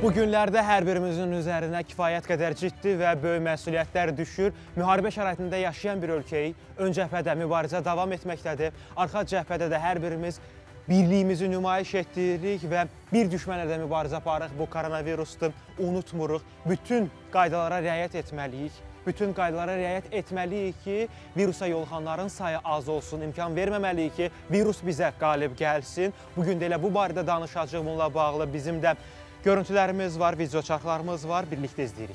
Bu günlərdə hər birimizin üzərinə kifayət qədər ciddi və böyük məsuliyyətlər düşür. Müharibə şəraitində yaşayan bir ölkəyi ön cəbhədə mübarizə davam etməkdədir. Arxa cəbhədə də hər birimiz birliyimizi nümayiş etdiririk və bir düşmənlə də mübarizə aparırıq. Bu koronavirusdur, unutmuruq. Bütün qaydalara riayət etməliyik. Bütün qaydalara riayət etməliyik ki, virusa yoluxanların sayı az olsun, imkan verməməliyik ki, virus bizə qalib gəlsin. Bugün də elə bu barədə danışacağıq, bununla bağlı bizim də görüntülərimiz var, video çarxlarımız var, birlikdə izləyirik.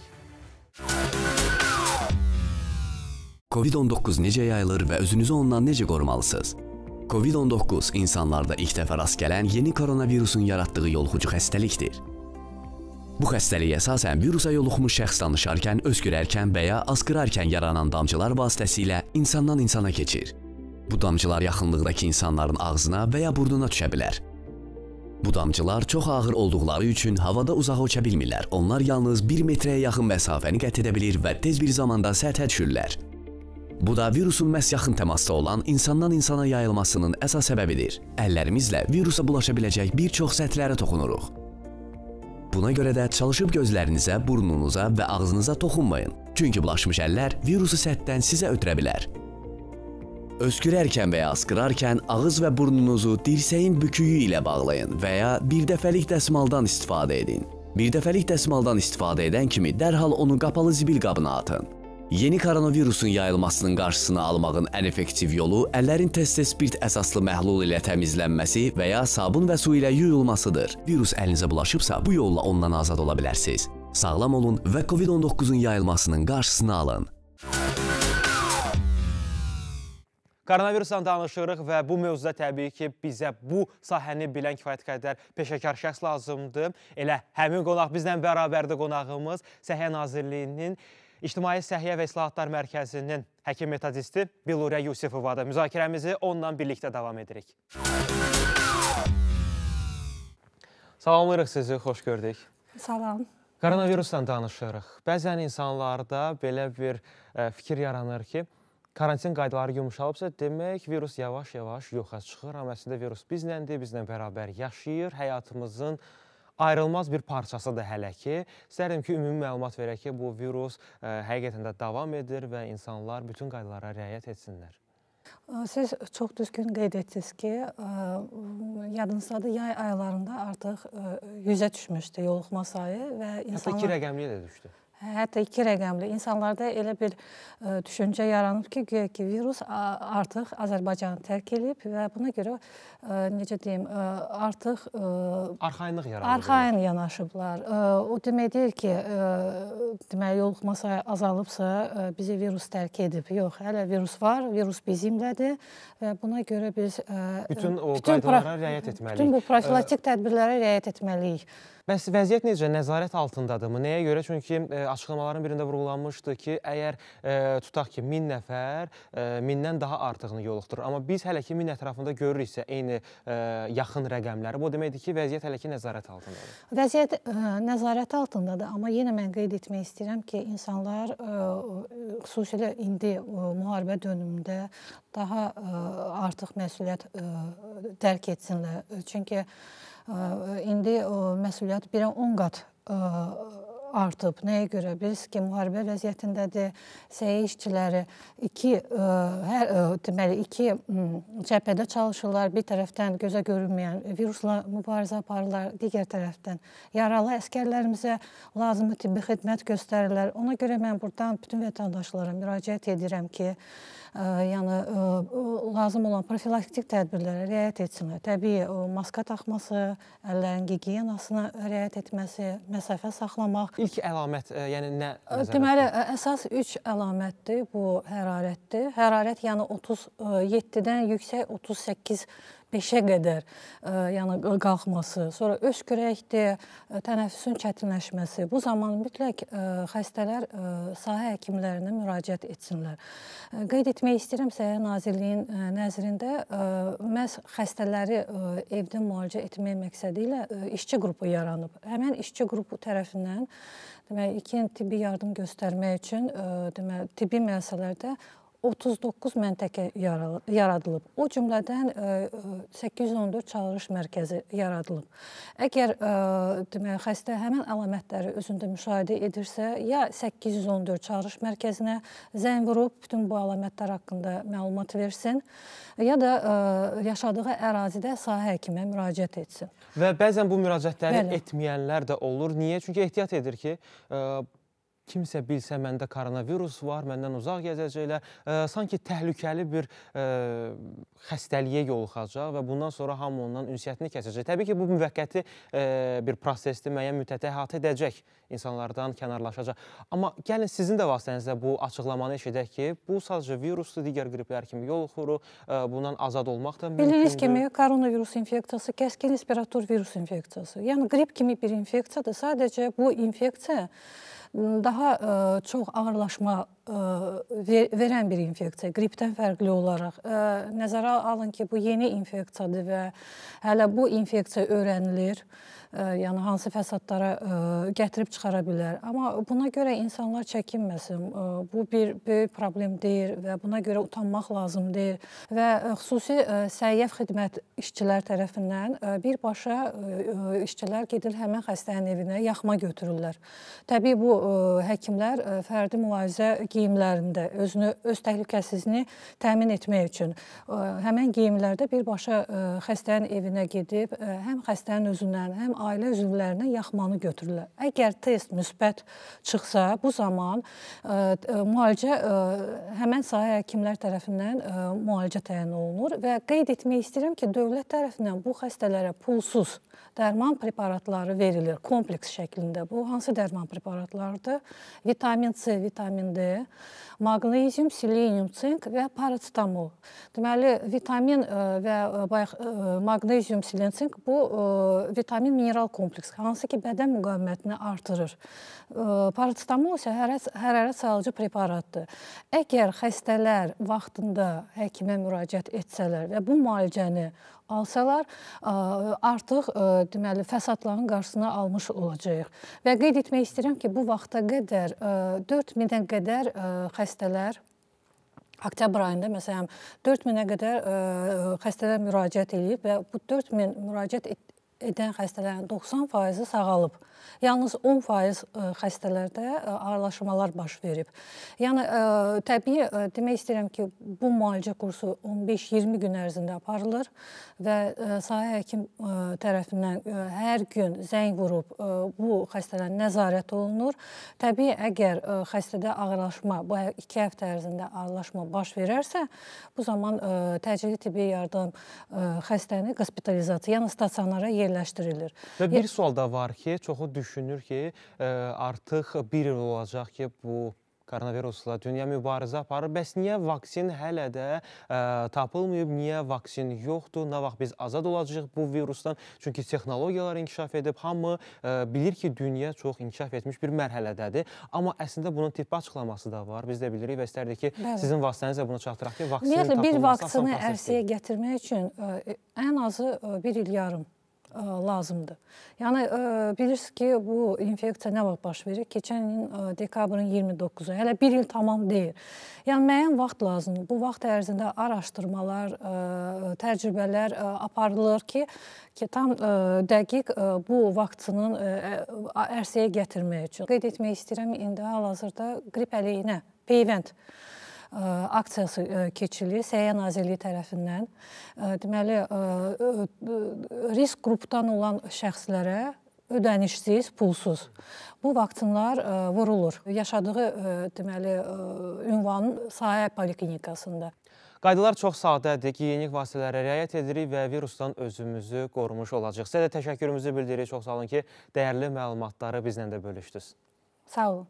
Covid-19 necə yayılır və özünüzü ondan necə qorumalısınız? Covid-19 insanlarda ilk dəfə rast gələn yeni koronavirusun yaratdığı yoluxucu xəstəlikdir. Bu xəstəlik əsasən virusa yoluxmuş şəxs danışarkən, öskürərkən və ya asqırarkən yaranan damcılar vasitəsilə insandan insana keçir. Bu damcılar yaxınlıqdakı insanların ağzına və ya burnuna düşə bilər. Bu damcılar çox ağır olduqları üçün havada uzağa uça bilmirlər. Onlar yalnız 1 metrəyə yaxın məsafəni qət edə bilir və tez bir zamanda səthə düşürlər. Bu da virusun məhz yaxın təmasda olan insandan insana yayılmasının əsas səbəbidir. Əllərimizlə virusa bulaşa biləcək bir çox səthlərə toxunuruq. Buna görə də çalışıb gözlərinizə, burnunuza və ağzınıza toxunmayın. Çünki bulaşmış əllər virusu səthdən sizə ötürə bilər. Öskürərkən və ya asqırarkən ağız və burnunuzu dirsəyin büküyü ilə bağlayın və ya bir dəfəlik dəsmaldan istifadə edin. Bir dəfəlik dəsmaldan istifadə edən kimi dərhal onu qapalı zibil qabına atın. Yeni koronavirusun yayılmasının qarşısını almağın ən effektiv yolu əllərin tez-tez spirt əsaslı məhlul ilə təmizlənməsi və ya sabun və su ilə yuyulmasıdır. Virus əlinizə bulaşıbsa, bu yolla ondan azad ola bilərsiniz. Sağlam olun və Covid-19-un yayılmasının qarşısını alın. Koronavirusdan danışırıq və bu mövzuda təbii ki, bizə bu sahəni bilən kifayət qədər peşəkar şəxs lazımdır. Elə həmin qonaq bizlə bərabərdir qonağımız Səhiyyə Nazirliyinin İctimai Səhiyyə və İslahatlar Mərkəzinin həkim metodisti Biluriya Yusifovadır. Müzakirəmizi onunla birlikdə davam edirik. Salamlayırıq sizi, xoş gördük. Salam. Koronavirusdan danışırıq. Bəzən insanlarda belə bir fikir yaranır ki, karantin qaydaları yumuşalıbsa, demək virus yavaş-yavaş yoxa çıxır. Amma əslində virus bizləndir, bizlə bərabər yaşayır, həyatımızın ayrılmaz bir parçasıdır hələ ki. İstərdim ki, ümumi məlumat verək ki, bu virus həqiqətən də davam edir və insanlar bütün qaydalara riayət etsinlər. Siz çox düzgün qeyd etdiniz ki, yadınızdadır, yay aylarında artıq 100-ə düşmüşdü yoluxma sayı və insanlar... Hətta 2 rəqəmliyə də düşdü. Hətta 2 rəqəmli. İnsanlarda elə bir düşüncə yaranıb ki, virus artıq Azərbaycanı tərk edib və buna görə, necə deyim, artıq arxain yanaşıblar. O demək deyil ki, yoluxma sayı azalıbsa, bizi virus tərk edib. Yox, hələ virus var, virus bizimlədir və buna görə biz bütün qaydalara riayət etməliyik. Bütün bu profilaktik tədbirlərə riayət etməliyik. Bəs vəziyyət necə? Nəzarət altındadırmı? Nəyə görə? Çünki açıqlamaların birində vurğulanmışdı ki, əgər tutaq ki, 1000 nəfər 1000-dən daha artığını yoluxdurur. Amma biz hələ ki 1000 ətrafında görürüksə eyni yaxın rəqəmləri. Bu deməkdir ki, vəziyyət hələ ki nəzarət altındadır. Vəziyyət nəzarət altındadır. Amma yenə mən qeyd etmək istəyirəm ki, insanlar xüsusilə indi müharibə dönümündə daha artıq məsuliyyət dərk etsinlər. Çünki indi məsuliyyət 1-ə 10 qat artıb. Nəyə görə? Biz ki, müharibə vəziyyətindədir, səhiyyə işçiləri iki cəbhədə çalışırlar. Bir tərəfdən gözə görünməyən virusla mübarizə aparırlar, digər tərəfdən yaralı əskərlərimizə lazımı tibbi xidmət göstərirlər. Ona görə mən buradan bütün vətəndaşlara müraciət edirəm ki, yəni lazım olan profilaktik tədbirlərə riayət etsinlər. Təbii, maska taxması, əllərin gigiyenasına riayət etməsi, məsafə saxlamaq. İlk əlamət, yəni nə? Deməli, əsas 3 əlamətdir, bu hərarətdir. Hərarət, yəni 37-dən yüksək 38-5-ə qədər qalxması, sonra öskürəkdir, tənəffüsün çətinləşməsi. Bu zaman mütləq xəstələr sahə həkimlərinə müraciət etsinlər. Qeyd etmək istəyirəm, Səhiyyə Nazirliyinin nəzərində məhz xəstələri evdə müalicə etmək məqsədi ilə işçi qrupu yaranıb. Həmən işçi qrupu tərəfindən tibbi yardım göstərmək üçün tibbi müəssisələrdə 39 məntəqə yaradılıb. O cümlədən 814 çağırış mərkəzi yaradılıb. Əgər deməli, xəstə həmin əlamətləri özündə müşahidə edirsə, ya 814 çağırış mərkəzinə zəng vurub bütün bu əlamətlər haqqında məlumat versin, ya da yaşadığı ərazidə sahə həkimə müraciət etsin. Və bəzən bu müraciətləri etməyənlər də olur. Niyə? Çünki ehtiyat edir ki, kimsə bilsə məndə koronavirus var, məndən uzaq gəzəcəklər, sanki təhlükəli bir xəstəliyə yoluxacaq və bundan sonra hamı ondan ünsiyyətini kəsəcək. Təbii ki, bu müvəqqəti bir prosesdir, müəyyən müddətə əhatə edəcək, insanlardan kənarlaşacaq. Amma gəlin sizin də vasitənizdə bu açıqlamanı eşidək ki, bu sadəcə viruslu digər qriplər kimi yoluxur, bundan azad olmaq da mümkündür. Bildiyiniz kimi, koronavirus infeksiyası kəskin respirator virus infeksiyası. Yəni, qrip kimi bir infeksiyadır. Sadəcə bu infeksiya daha çox ağırlaşma verən bir infeksiya, qripdən fərqli olaraq. Nəzərə alın ki, bu yeni infeksiyadır və hələ bu infeksiya öyrənilir. Yəni, hansı fəsadlara gətirib çıxara bilər. Amma buna görə insanlar çəkinməsin. Bu bir böyük problem deyil və buna görə utanmaq lazım deyil. Və xüsusi səyyaf xidmət işçilər tərəfindən birbaşa işçilər gedir həmin xəstənin evinə yaxma götürürlər. Təbii bu həkimlər fərdi müalicə geyimlərində öz təhlükəsizliyini təmin etmək üçün həmən geyimlərdə birbaşa xəstənin evinə gedib həm xəstənin özündən, həm ailə üzvlərindən yaxmanı götürürlər. Əgər test müsbət çıxsa, bu zaman müalicə həmən sahə həkimlər tərəfindən müalicə təyin olunur və qeyd etmək istəyirəm ki, dövlət tərəfindən bu xəstələrə pulsuz dərman preparatları verilir kompleks şəklində. Bu hansı dərman preparatlardır? Vitamin C, vitamin D, maqnezium, selenium, sink və paracetamol. Deməli, vitamin və maqnezium, selenium, sink bu vitamin mineral kompleks, hansı ki, bədən müqavimətini artırır. Paracetamol isə hərarət salıcı preparatdır. Əgər xəstələr vaxtında həkimə müraciət etsələr və bu müalicəni alsalar, artıq deməli, fəsadların qarşısını almış olacaq. Və qeyd etmək istəyirəm ki, bu vaxta qədər 4000-ə qədər xəstələr oktyabr ayında, məsələn, 4000-ə qədər xəstələr müraciət edib və bu 4000 müraciət edən xəstələrin 90%-i sağalıb. Yalnız 10% xəstələrdə ağırlaşmalar baş verib. Yəni, təbii demək istəyirəm ki, bu müalicə kursu 15-20 gün ərzində aparılır və sahə həkim tərəfindən hər gün zəng vurub bu xəstələrin nəzarət olunur. Təbii, əgər xəstədə ağırlaşma, bu 2 həftə ərzində ağırlaşma baş verərsə, bu zaman təcili tibbi yardım xəstəni hospitalizasiya, yəni stasionara yerləşdirilir. Və bir sual da var ki, çoxu düşünür ki, artıq bir il olacaq ki, bu koronavirusla dünya mübarizə aparır. Bəs niyə vaksin hələ də tapılmayıb, niyə vaksin yoxdur, nə vaxt biz azad olacağıq bu virusdan? Çünki texnologiyalar inkişaf edib, hamı bilir ki, dünya çox inkişaf etmiş bir mərhələdədir. Amma əslində bunun tibbi açıqlaması da var. Biz də bilirik və istərdik ki, sizin vasitənizlə bunu çatdıraq ki, vaksinin tapılması bir vaksini ərsəyə gətirmək üçün ən azı 1 il yarım lazımdır. Yəni, bilirsiniz ki, bu infeksiya nə vaxt baş verir? Keçən il dekabrın 29-u, hələ 1 il tamam deyil. Yəni, müəyyən vaxt lazımdır. Bu vaxt ərzində araşdırmalar, təcrübələr aparılır ki, tam dəqiq bu vaksinin ərsəyə gətirmək üçün. Qeyd etmək istəyirəm, indi hal-hazırda qrip əleyhinə peyvənd aksiyası keçirilir Səhiyyə Nazirliyi tərəfindən. Deməli, risk qrupdan olan şəxslərə ödənişsiz, pulsuz bu vaksinlar vurulur. Yaşadığı deməli, ünvanın sahə poliklinikasında. Qaydalar çox sadədir, gigiyenik vasitələrə riayət edirik və virusdan özümüzü qorumuş olacaq. Sizə də təşəkkürümüzü bildiririk. Çox sağ olun ki, dəyərli məlumatları bizlə də bölüşdünüz. Sağ olun.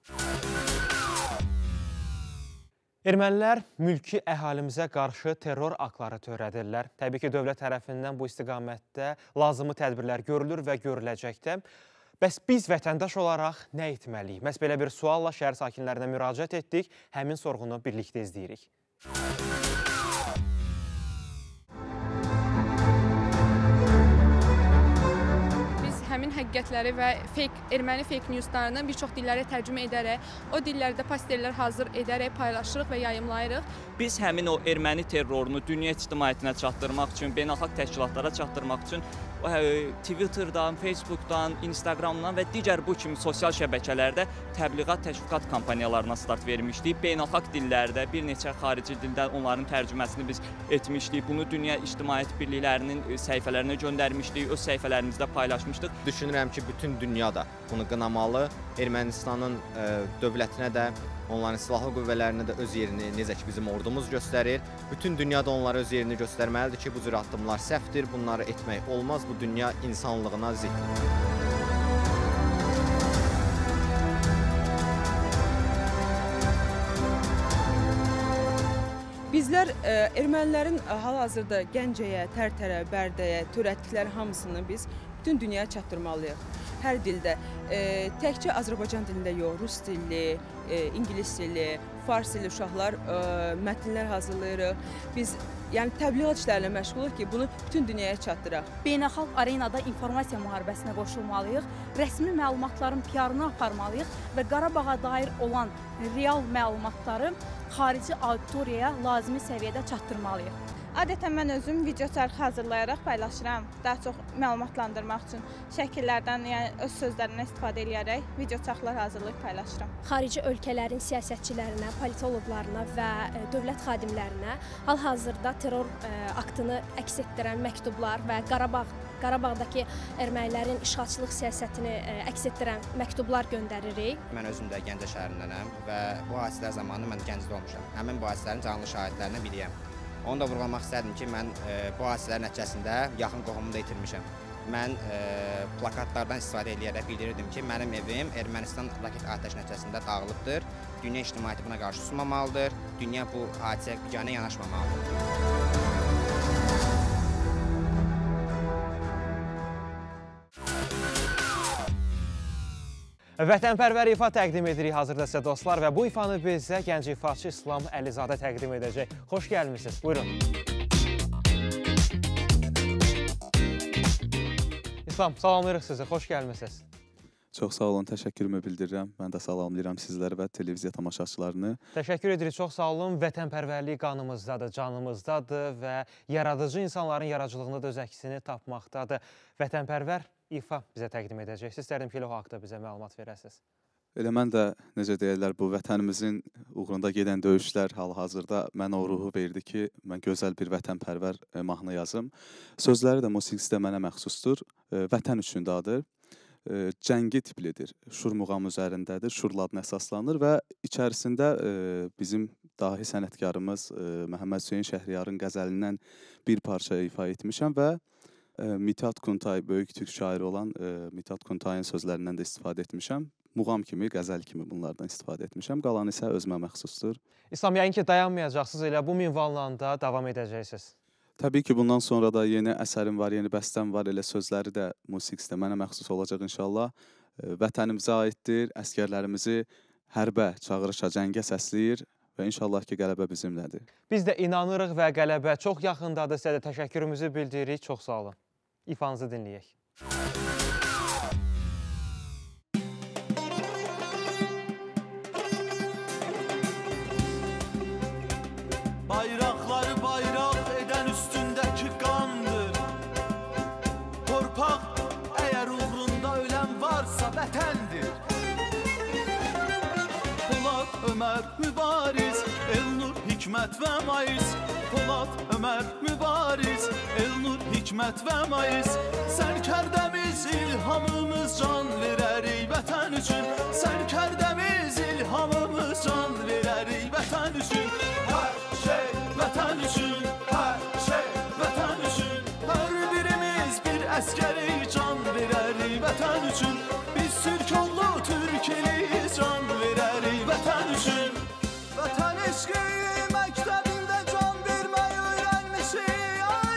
Ermənilər mülki əhalimizə qarşı terror aktları törədirlər. Təbii ki, dövlət tərəfindən bu istiqamətdə lazımi tədbirlər görülür və görüləcəkdə. Bəs biz vətəndaş olaraq nə etməliyik? Məhz belə bir sualla şəhər sakinlərinə müraciət etdik. Həmin sorğunu birlikdə izləyirik. Biz həmin həqiqətləri və erməni fake newslarını bir çox dillərə tərcümə edərək, o dillərdə posterlər hazır edərək paylaşırıq və yayımlayırıq. Biz həmin o erməni terrorunu dünya ictimaiyyətinə çatdırmaq üçün, beynəlxalq təşkilatlara çatdırmaq üçün Twitter'dan, Facebook'dan, Instagram'dan və digər bu kimi sosial şəbəkələrdə təbliğat, təşviqat kampaniyalarına start vermişdik. Beynəlxalq dillərdə bir neçə xarici dildən onların tərcüməsini biz etmişdik. Bunu dünya ictimaiyyət birliklərinin səhifələrinə göndərmişdik, öz səhifələrimizdə paylaşmışdıq. Düşünürəm ki, bütün dünya da bunu qınamalı. Ermənistanın dövlətinə də, onların silahlı qüvvələrinə də öz yerini, necə ki bizim ordumuz göstərir. Bütün dünyada onlara öz yerini göstərməlidir ki, bu cür addımlar səhvdir, bunları etmək olmaz. Bu dünya insanlığına ziddir. Bizlər ermənilərin hal-hazırda Gəncəyə, Tərtərə, Bərdəyə törətdikləri hamısını biz bütün dünyaya çatdırmalıyıq. Hər dildə, təkcə Azərbaycan dilində yox, rus dilli, ingilis dilli, fars dilli uşaqlar mətnlər hazırlayırıq. Biz yəni təbliğat işlərinə məşğuluq ki, bunu bütün dünyaya çatdıraq. Beynəlxalq arenada informasiya müharibəsinə qoşulmalıyıq, rəsmi məlumatların PR-ını aparmalıyıq və Qarabağa dair olan real məlumatları xarici auditoriyaya lazımi səviyyədə çatdırmalıyıq. Adətən mən özüm video çarxı hazırlayaraq paylaşıram. Daha çox məlumatlandırmaq üçün şəkillərdən, yəni öz sözlərindən istifadə edərək video çarxlar hazırlayıb paylaşıram. Xarici ölkələrin siyasətçilərinə, politoloqlarına və dövlət xadimlərinə hal-hazırda terror aktını əks etdirən məktublar və Qarabağdakı ermənilərin işğalçılıq siyasətini əks etdirən məktublar göndəririk. Mən özüm də Gəncə şəhərindənəm və bu hadisələr zamanı mən Gəncədə olmuşam. Həmin bu hadisələrin canlı şahidlərindən biriyəm. Onu da vurğulamaq istərdim ki, mən bu hadisələrin nəticəsində yaxın qohumumu da itirmişəm. Mən plakatlardan istifadə edərək bildirirdim ki, mənim evim Ermənistan raket atəş nəticəsində dağılıbdır. Dünya ictimaiyyəti buna qarşı susmamalıdır. Dünya bu hadisəyə biganə yanaşmamalıdır. Vətənpərvər ifa təqdim edirik hazırda sizə dostlar və bu ifanı bizə gənc ifaçı İslam Əlizadə təqdim edəcək. Xoş gəlmişsiniz, buyurun. İslam, salamlayırıq sizi, xoş gəlmişsiniz. Çox sağ olun, təşəkkürümü bildirirəm. Mən də salamlayıram sizləri və televiziya tamaşaçılarını. Təşəkkür edirik, çox sağ olun. Vətənpərvərlik qanımızdadır, canımızdadır və yaradıcı insanların yaradıcılığında da öz əksini tapmaqdadır. Vətənpərvər ifa bizə təqdim edəcək. İstərdim ki, o haqda bizə məlumat verəsiniz. Elə mən də, necə deyirlər, bu vətənimizin uğrunda gedən döyüşlər hal-hazırda mənə o ruhu verdi ki, mən gözəl bir vətənpərvər mahnı yazım. Sözləri də, musiqisi də mənə məxsusdur. Vətən üçündadır. Cəngi tiplidir. Şur muğam üzərindədir. Şurla adına əsaslanır və içərisində bizim dahi sənətkarımız Məhəmməd Hüseyn Şəhriyarın qəzəlindən bir parça ifa etmişəm və Mithat Kuntay, böyük türk şairi olan Mithat Kuntayın sözlərindən də istifadə etmişəm. Muğam kimi, qəzəl kimi bunlardan istifadə etmişəm. Qalan isə özümə məxsusdur. İslam, yəqin ki, dayanmayacaqsınız, elə bu minvalla da davam edəcəksiniz. Təbii ki, bundan sonra da yeni əsərim var, yeni bəstəm var, elə sözləri də, musiqisi də mənə məxsus olacaq inşallah. Vətənimizə aiddir, əskərlərimizi hərbə, çağırışa, cəngə səsləyir və inşallah ki, qələbə bizimlədir. Biz də inanırıq və qələbə çox yaxındadır. Sizə də təşəkkürümüzü bildiririk. Çox sağ olun. İfanızı dinləyək. Bayraqları bayraq edən üstündəki qandır. Torpaq əgər uğrunda ölən varsa vətəndir. Polad, Ömər, Mübariz, Elnur, Hikmət və Mayıs. Polad, Ömər, Mübariz, Elnur, Hikmət və Mayıs. Sərkərdəmiz, ilhamımız can verərik vətən üçün. Sərkərdəmiz, ilhamımız can verərik vətən üçün. Hər şey vətən üçün, hər şey vətən üçün. Hər birimiz bir əskəri can verərik vətən üçün. Biz türk oldu, türkeliyiz, can verərik vətən üçün. Vətən eşqi məktəbində can verməyi öyrənmişik, ay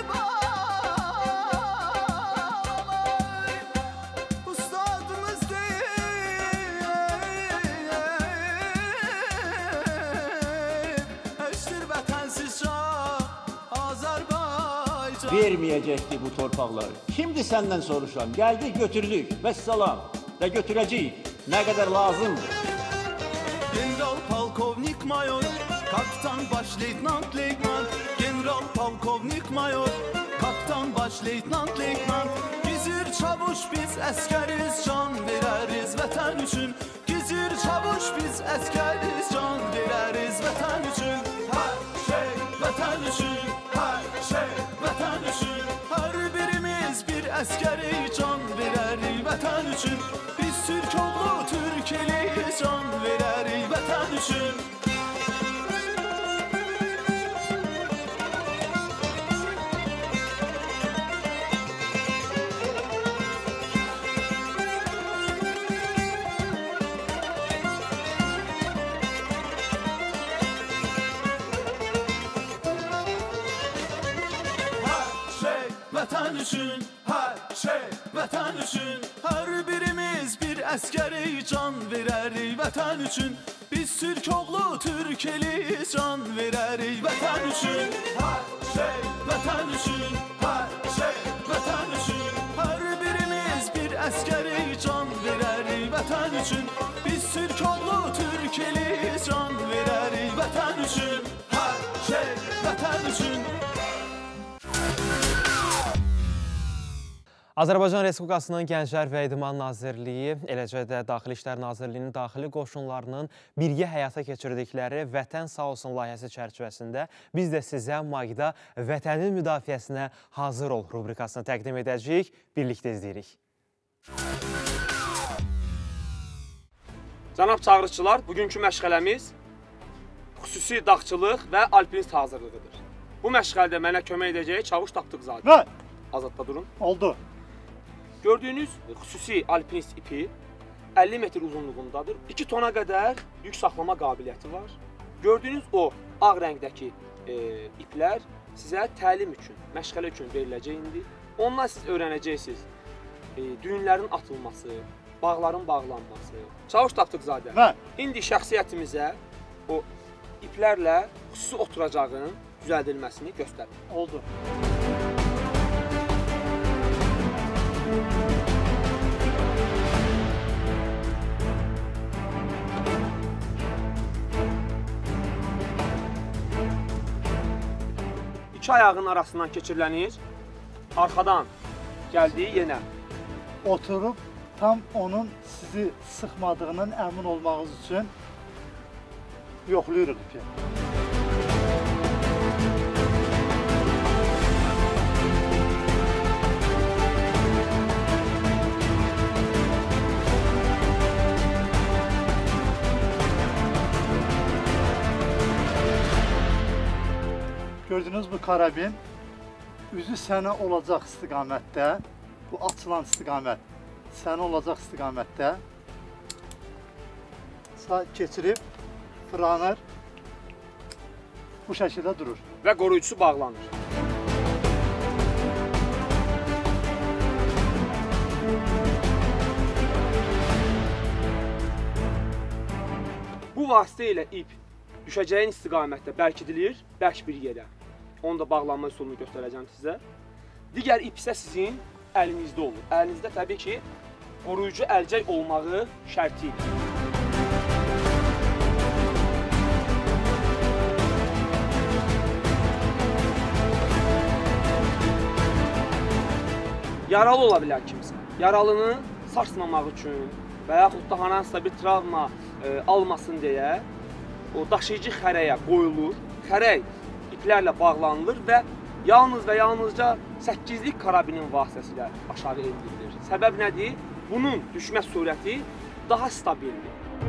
balay. Ustadımız deyir, vermeyecekti bu torpaqları. Şimdi senden soruşam. Geldik götürdük. Vesselam. Ve götüreceğiz. Ne kadar lazımdır. General polkovnik mayor, kaptan baş leytenant leytenant. General polkovnik mayor, kaptan baş leytenant leytenant. Gizir çavuş biz əskəriz, can verəriz vətən üçün. Gizir çavuş biz əskəriz, can verəriz vətən üçün. Hər şey vətən üçün, hər şey vətən üçün. Hər birimiz bir əskəri, can verərik vətən üçün. Biz Türk oğlu, Türk eliyiz, can verərik vətən üçün. Vətən üçün, hər şey vətən üçün. Hər birimiz bir əskəri, can verərik vətən üçün. Biz Türk oğlu, Türk eliyiz, can verərik vətən üçün. Hər şey vətən üçün, hər şey vətən üçün. Hər birimiz bir əskəri, can verərik vətən üçün. Biz Türk oğlu, Türk eliyiz, can verərik vətən üçün. Hər şey vətən üçün. Azərbaycan Respublikasının Gənclər və İdman Nazirliyi, eləcə də Daxili İşlər Nazirliyinin daxili qoşunlarının birgə həyata keçirdikləri Vətən Sağ olsun layihəsi çərçivəsində biz də sizə mayda vətənin müdafiəsinə hazır ol rubrikasını təqdim edəcəyik. Birlikdə izləyirik. Cənab çağırışçılar, bugünkü məşğələmiz xüsusi dağçılıq və alpinist hazırlığıdır. Bu məşğəldə mənə kömək edəcək Çavuş Tapdıqzadə. Nə? Azadda durun. Oldu. Gördüyünüz xüsusi alpinist ipi 50 metr uzunluğundadır. 2 tona qədər yük saxlama qabiliyyəti var. Gördüyünüz o ağ rəngdəki iplər sizə təlim üçün, məşğələ üçün veriləcək indi. Ondan siz öyrənəcəksiniz düyünlərin atılması, bağların bağlanması. Çavuş Tapdıqzadə, indi şəxsiyyətimizə o iplərlə xüsusi oturacağın düzəldilməsini göstərir. Oldu. İki ayağın arasından keçirilənir, arxadan gəldiyi yenə. Oturub tam onun sizi sıxmadığının əmin olmağınız üçün yoxlayırıq ipi. Gördüğünüz bu karabin üzü sənə olacaq istiqamətdə, bu açılan istiqamət sənə olacaq istiqamətdə sağ keçirib fırlanır, bu şəkildə durur. Və qoruyucusu bağlanır. Bu vasitə ilə ip düşəcəyin istiqamətdə bərkidilir, bərk bir yerə. Onu da bağlanma üsulunu göstərəcəm sizə. Digər ip isə sizin əlinizdə olur. Əlinizdə təbii ki, qoruyucu əlcək olmağı şərti ilə. Yaralı ola bilər kimsə. Yaralını sarsmamaq üçün və yaxud da hansısa bir travma almasın deyə o daşıyıcı xərəyə qoyulur. Xərək iplərlə bağlanılır və yalnız və yalnızca 8-lik karabinin vasitəsilə aşağı endirilir. Səbəb nədir? Bunun düşmə sürəti daha stabildir.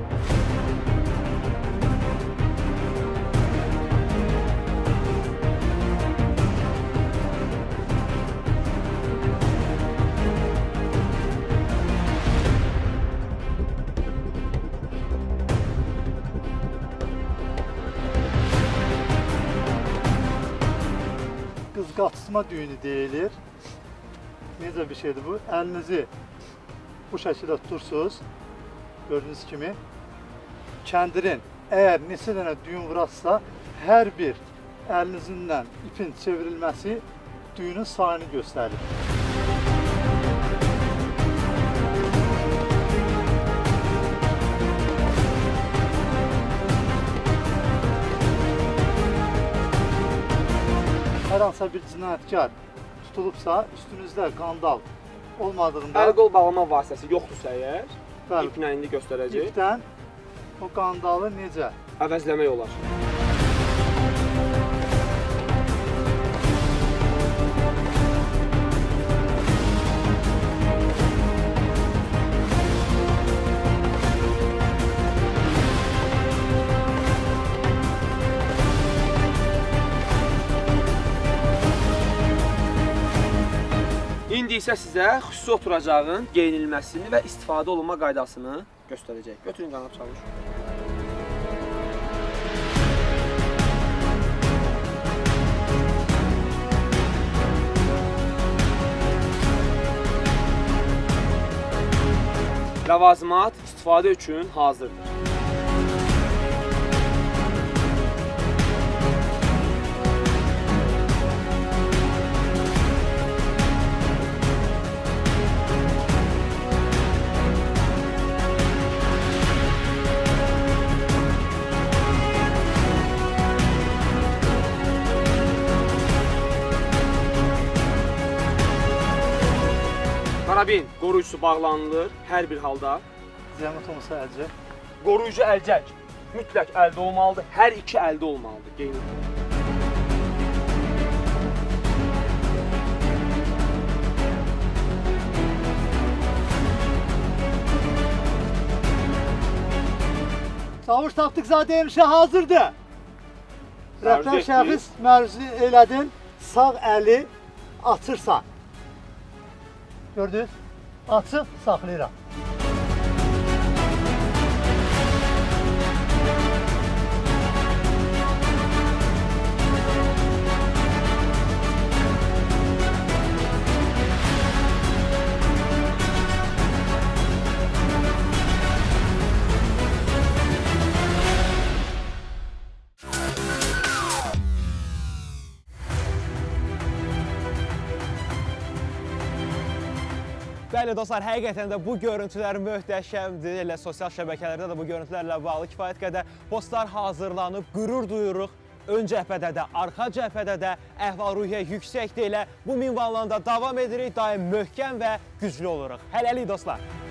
Qızqatısma düyünü deyilir. Necə bir şeydir bu? Əlinizi bu şəkildə tutursunuz. Gördüyünüz kimi. Kəndirin əgər neçə dənə düyün vurarsa, hər bir əlinizdən ipin çevrilməsi ötdüyünün sayını göstərir. Hər hansısa bir cinayətkar tutulubsa, üstünüzdə qandal olmadığında... Əl-qol bağlama vasitəsi yoxdursa əgər, iplə indi göstərəcək. İpdən o qandalı necə? Əvəzləmək olar. İndi isə sizə xüsusi oturacağın geyinilməsini və istifadə olunma qaydasını göstərəcək. Götürün qanad çalış. Ləvazimat istifadə üçün hazırdır. Karabin qoruyucusu bağlanılır hər bir halda. Zəhmət olmasa əlcək. Qoruyucu əlcək mütləq əldə olmalıdır. Hər iki əldə olmalıdır. Geyinilir. Çavuş Tapdıqzadə enişə hazırdır. Rəhbər şəxs məruzə elədin, sağ əli açırsan. Gördünüz? Açıq saxlayıram. Bəli dostlar, həqiqətən də bu görüntülər möhtəşəmdir. Elə sosial şəbəkələrdə də bu görüntülərlə bağlı kifayət qədər postlar hazırlanıb, qürur duyuruq. Ön cəbhədə də, arxa cəbhədə də əhval-ruhiyyə yüksəkdir. Elə bu minvallanda davam edirik, daim möhkəm və güclü oluruq. Hələlik dostlar.